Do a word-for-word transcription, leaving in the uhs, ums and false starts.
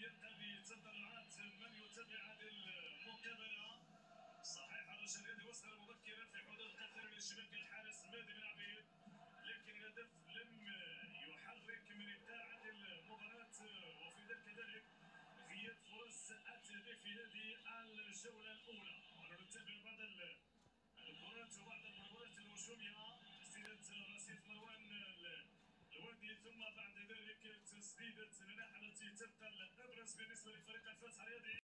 ينتهي تطلعات من يتابع هذه المقابله. صحيح الرجاء الرياضي وصل مبكرا في حدود القاطره من شباك الحارس مهدي بن عبيد، لكن الهدف لم يحرك من ابداع هذه المباراه، وفي ذلك كذلك غياب فرص التهديف في هذه الجوله الاولى. ونتابع بعض الكرات وبعض المحاولات الهجوميه، تسديده رصيف مروان الوادي، ثم بعد ذلك تسديده الناحيه التي تبقى الابرز بالنسبه لفريق الفتح الرياضي.